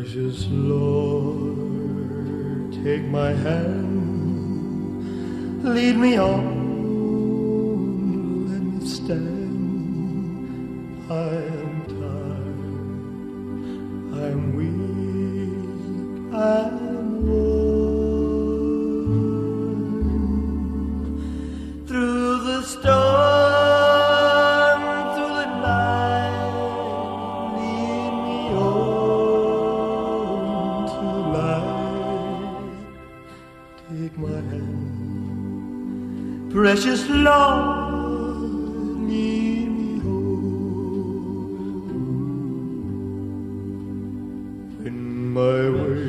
Precious Lord, take my hand, lead me on, let me stand. I am tired, I am weak, I am worn. Through the storm, through the night, lead me on to light. Take my hand, precious Lord, lead me home. When my way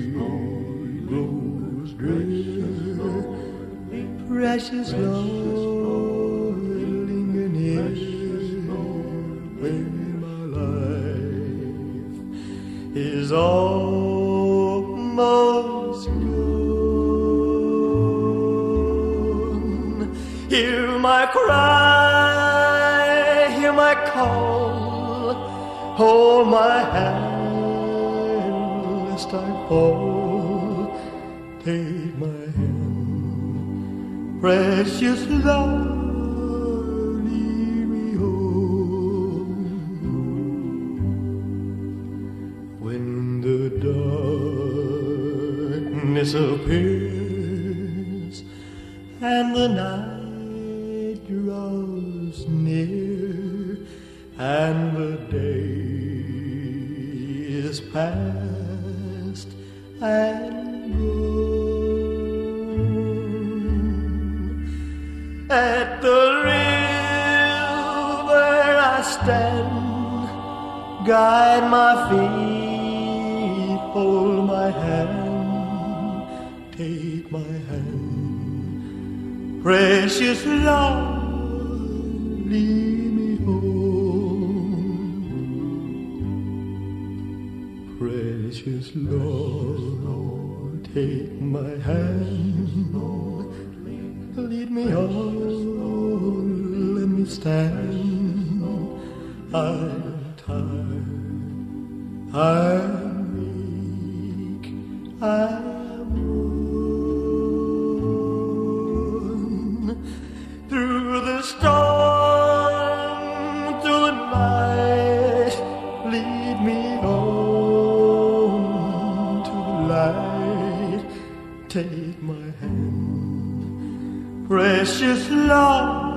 grows drear, precious Lord, linger near. When my life is almost gone, hear my cry, hear my call, hold my hand lest I fall. Take my hand, precious Lord, lead me home. When the darkness appears and the night draws near, and the day is past and gone. At the river I stand, guide my feet, hold my hand, take my hand, precious Lord, lead me home. Precious Lord, take my hand, lead me on, let me stand. I'm tired, I'm weak, I'm worn. Through the storm, through the night, lead me on to the light. Take my hand, precious Lord,